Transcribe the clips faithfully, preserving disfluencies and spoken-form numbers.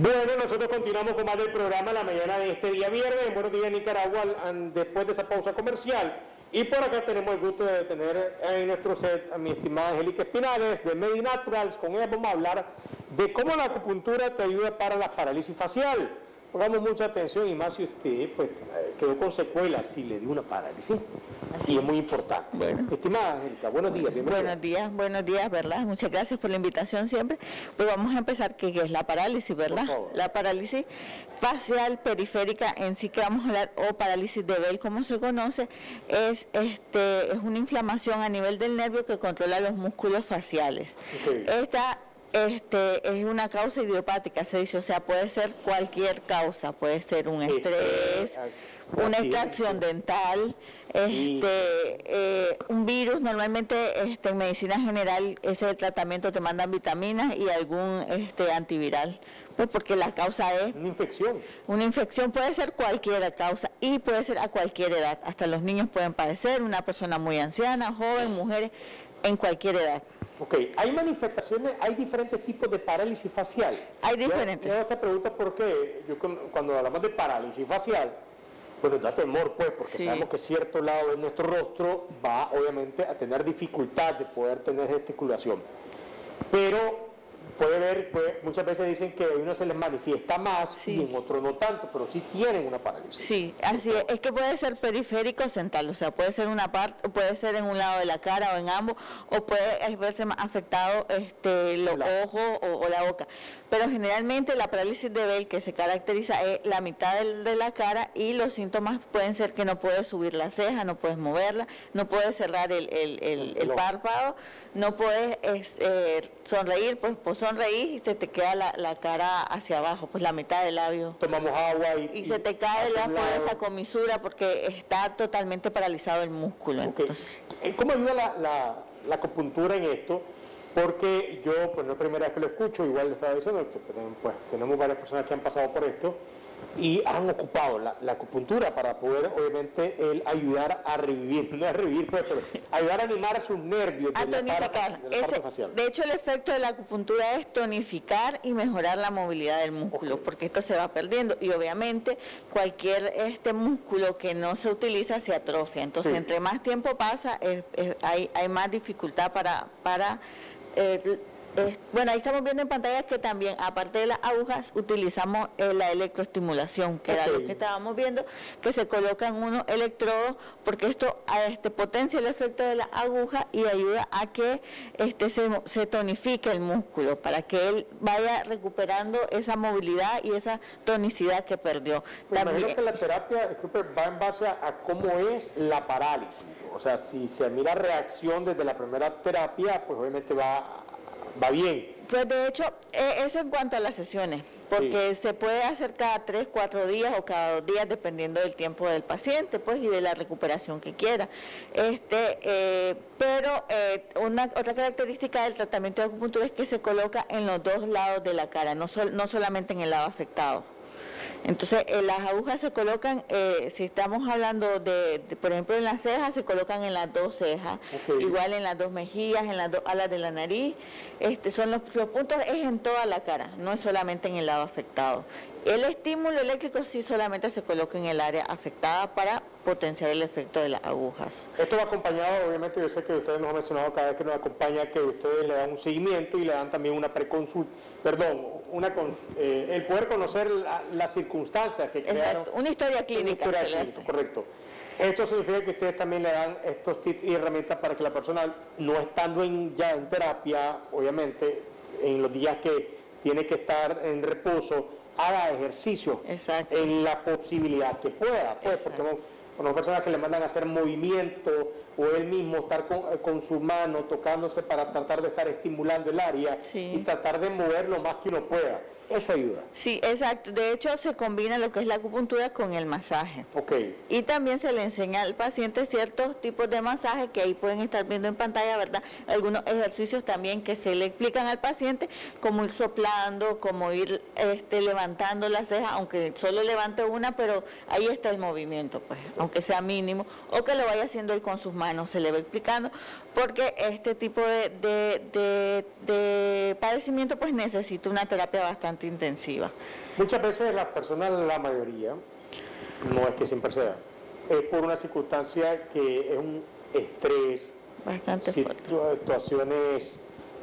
Bueno, nosotros continuamos con más del programa la mañana de este día viernes, en Buenos Días Nicaragua, después de esa pausa comercial. Y por acá tenemos el gusto de tener en nuestro set a mi estimada Angélica Espinales de Medinaturals. Con ella vamos a hablar de cómo la acupuntura te ayuda para la parálisis facial. Pongamos mucha atención, y más si usted pues, quedó con secuelas, si le dio una parálisis. Así. Y es muy importante. Bueno. Estimada Angélica, buenos días, bienvenida. Buenos días, buenos días, ¿verdad? Muchas gracias por la invitación siempre. Pues vamos a empezar, ¿qué es la parálisis, verdad? La parálisis facial periférica en sí que vamos a hablar, o parálisis de Bell, como se conoce, es, este, es una inflamación a nivel del nervio que controla los músculos faciales. Okay. Esta Este, es una causa idiopática, se dice, o sea, puede ser cualquier causa, puede ser un estrés, una extracción dental, este, eh, un virus. Normalmente este, en medicina general ese es el tratamiento, te mandan vitaminas y algún este, antiviral, pues porque la causa es una infección. Una infección puede ser cualquier causa y puede ser a cualquier edad, hasta los niños pueden padecer, una persona muy anciana, joven, mujeres, en cualquier edad. Ok, hay manifestaciones, hay diferentes tipos de parálisis facial. Hay diferentes. Yo, yo te pregunto por qué, yo cuando hablamos de parálisis facial, pues nos da temor, pues, porque sí. Sabemos que cierto lado de nuestro rostro va, obviamente, a tener dificultad de poder tener gesticulación. Pero puede ver, pues, muchas veces dicen que a uno se les manifiesta más, sí, y en otro no tanto, pero sí tienen una parálisis. Sí, así es, es que puede ser periférico o central, o sea, puede ser una parte, puede ser en un lado de la cara o en ambos, o puede verse más afectado este, los la. ojos o, o la boca. Pero generalmente la parálisis de Bell, que se caracteriza es la mitad de, de la cara, y los síntomas pueden ser que no puedes subir la ceja, no puedes moverla, no puedes cerrar el, el, el, el párpado, no puedes eh, sonreír, pues, pues sonreír y se te queda la, la cara hacia abajo, pues la mitad del labio. Tomamos agua y... Y, y se te cae el por esa comisura porque está totalmente paralizado el músculo. Okay. Entonces. ¿Cómo ayuda la, la, la acupuntura en esto? Porque yo, pues no es la primera vez que lo escucho, igual le estaba diciendo, pues tenemos varias personas que han pasado por esto y han ocupado la, la acupuntura para poder, obviamente, el ayudar a revivir, no a revivir, pues, pero ayudar a animar sus nervios a de tonificar. La parte, de la parte Ese, facial. De hecho, el efecto de la acupuntura es tonificar y mejorar la movilidad del músculo, okay, porque esto se va perdiendo y obviamente cualquier este músculo que no se utiliza se atrofia. Entonces, sí, entre más tiempo pasa, es, es, hay, hay más dificultad para... para eh, Eh, bueno, ahí estamos viendo en pantalla que también, aparte de las agujas, utilizamos eh, la electroestimulación, que okay, era lo que estábamos viendo, que se colocan unos electrodos, porque esto este, potencia el efecto de la aguja y ayuda a que este, se, se tonifique el músculo, para que él vaya recuperando esa movilidad y esa tonicidad que perdió. Me imagino que la terapia, disculpe, va en base a, a cómo es la parálisis. O sea, si se mira reacción desde la primera terapia, pues obviamente va... va bien. Pues de hecho, eh, eso en cuanto a las sesiones, porque sí, se puede hacer cada tres, cuatro días o cada dos días, dependiendo del tiempo del paciente, pues, y de la recuperación que quiera. Este, eh, pero eh, una otra característica del tratamiento de acupuntura es que se coloca en los dos lados de la cara, no, sol, no solamente en el lado afectado. Entonces, eh, las agujas se colocan, eh, si estamos hablando de, de, por ejemplo, en las cejas, se colocan en las dos cejas, okay, igual en las dos mejillas, en las dos alas de la nariz. Este, son los, los puntos, es en toda la cara, no es solamente en el lado afectado. El estímulo eléctrico sí solamente se coloca en el área afectada para potenciar el efecto de las agujas. Esto va acompañado, obviamente, yo sé que ustedes nos han mencionado cada vez que nos acompaña que ustedes le dan un seguimiento y le dan también una preconsulta, perdón, una eh, el poder conocer la, las circunstancias que crearon. Exacto, una historia clínica. Una historia clínica, correcto. Esto significa que ustedes también le dan estos tips y herramientas para que la persona, no estando en, ya en terapia, obviamente, en los días que tiene que estar en reposo, haga ejercicio. Exacto. En la posibilidad que pueda, pues, exacto, porque con las personas que le mandan a hacer movimiento o él mismo estar con, con su mano tocándose para tratar de estar estimulando el área, sí, y tratar de mover lo más que uno pueda. Eso ayuda. Sí, exacto. De hecho, se combina lo que es la acupuntura con el masaje. Okay. Y también se le enseña al paciente ciertos tipos de masajes que ahí pueden estar viendo en pantalla, ¿verdad? Algunos ejercicios también que se le explican al paciente, como ir soplando, como ir este, levantando la ceja, aunque solo levante una, pero ahí está el movimiento, pues, aunque sea mínimo, o que lo vaya haciendo él con sus manos, se le va explicando, porque este tipo de, de, de, de padecimiento pues necesita una terapia bastante bastante intensiva. Muchas veces las personas, la mayoría, no es que siempre sea, es por una circunstancia que es un estrés, bastante fuerte. Situaciones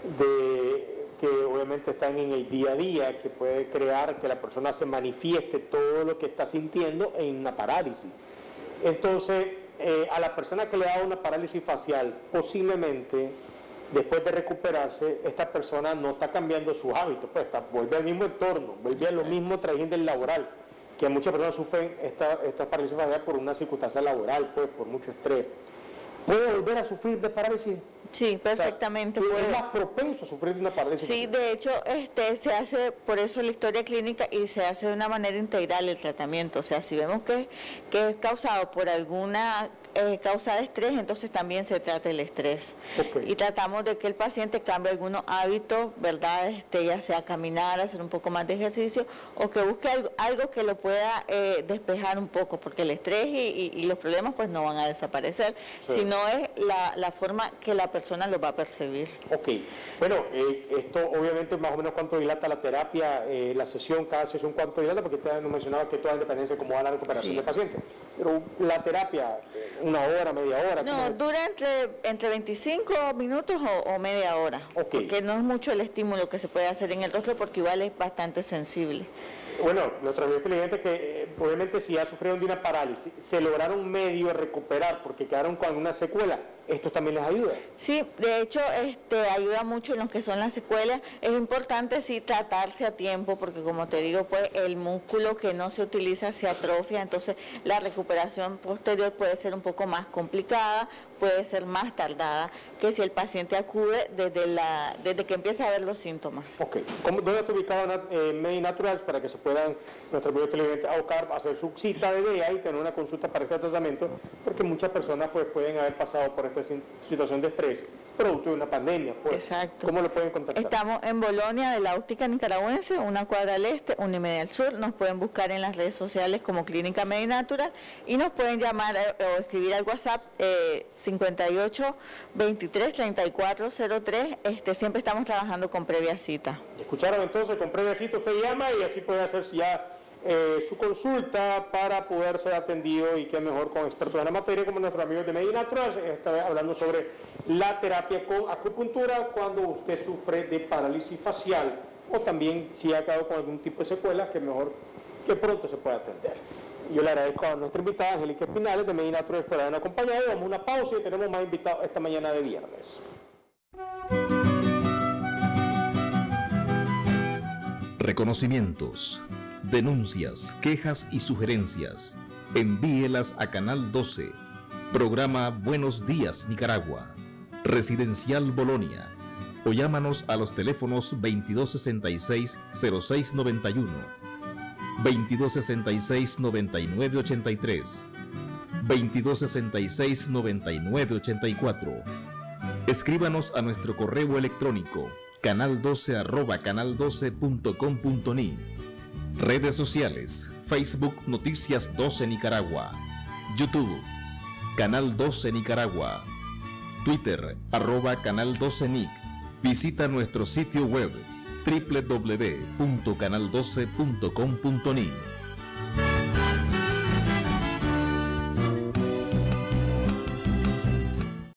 de, que obviamente están en el día a día, que puede crear que la persona se manifieste todo lo que está sintiendo en una parálisis. Entonces, eh, a la persona que le da una parálisis facial, posiblemente después de recuperarse, esta persona no está cambiando sus hábitos, pues está, vuelve al mismo entorno, vuelve a lo mismo trayendo el laboral, que muchas personas sufren esta, esta parálisis facial por una circunstancia laboral, pues por mucho estrés. ¿Puede volver a sufrir de parálisis? Sí, perfectamente. O sea, puede. ¿es más propenso a sufrir de una parálisis? Sí, de hecho, este, se hace por eso la historia clínica y se hace de una manera integral el tratamiento. O sea, si vemos que, que es causado por alguna eh, causa de estrés, entonces también se trata el estrés. Okay. Y tratamos de que el paciente cambie algunos hábitos, ¿verdad? Este, ya sea caminar, hacer un poco más de ejercicio, o que busque algo, algo que lo pueda eh, despejar un poco, porque el estrés y, y, y los problemas pues no van a desaparecer, sí. sino es la, la forma que la persona lo va a percibir. Ok, bueno, eh, esto obviamente más o menos cuánto dilata la terapia, eh, la sesión, cada sesión cuánto dilata, porque usted nos mencionaba que toda independencia cómo va la recuperación sí. del paciente, pero la terapia, una hora, media hora. No, ¿cómo? Dura entre, entre veinticinco minutos o, o media hora, okay. porque no es mucho el estímulo que se puede hacer en el rostro, porque igual es bastante sensible. Bueno, nuestra vida inteligente que eh, obviamente si ya sufrieron de una parálisis, se lograron medio de recuperar porque quedaron con una secuela, ¿esto también les ayuda? Sí, de hecho este, ayuda mucho en lo que son las secuelas. Es importante sí tratarse a tiempo porque como te digo, pues el músculo que no se utiliza se atrofia, entonces la recuperación posterior puede ser un poco más complicada, puede ser más tardada que si el paciente acude desde, la, desde que empieza a ver los síntomas. Ok, ¿dónde está ubicado eh, MediNaturals para que se puedan nuestros amigos televidentes abocar, hacer su cita de día y tener una consulta para este tratamiento? Porque muchas personas pues pueden haber pasado por esta situación de estrés producto de una pandemia. Pues. Exacto. ¿Cómo lo pueden contactar? Estamos en Bolonia de la Óptica Nicaragüense, una cuadra al este, una y media al sur. Nos pueden buscar en las redes sociales como Clínica MediNatural y nos pueden llamar eh, o escribir al WhatsApp eh, cincuenta y ocho, veintitrés, treinta y cuatro cero tres. Este, siempre estamos trabajando con previa cita. ¿Escucharon entonces? Con previa cita usted llama y así puede hacer ya Eh, su consulta para poder ser atendido y que mejor con expertos en la materia como nuestros amigos de MediNaturals, esta vez hablando sobre la terapia con acupuntura cuando usted sufre de parálisis facial o también si ha quedado con algún tipo de secuelas que mejor que pronto se pueda atender. Yo le agradezco a nuestra invitada Angélica Espinales de MediNaturals por habernos acompañado. Vamos a una pausa y tenemos más invitados esta mañana de viernes. Reconocimientos, denuncias, quejas y sugerencias. Envíelas a Canal doce, programa Buenos Días Nicaragua, Residencial Bolonia, o llámanos a los teléfonos veintidós sesenta y seis, cero seis noventa y uno, veintidós sesenta y seis, noventa y nueve ochenta y tres, veintidós sesenta y seis, noventa y nueve ochenta y cuatro. Escríbanos a nuestro correo electrónico canal doce arroba canal doce punto com punto ni. Redes sociales: Facebook Noticias doce Nicaragua, YouTube Canal doce Nicaragua, Twitter arroba Canal doce Nic. Visita nuestro sitio web doble u doble u doble u punto canal doce punto com punto ni.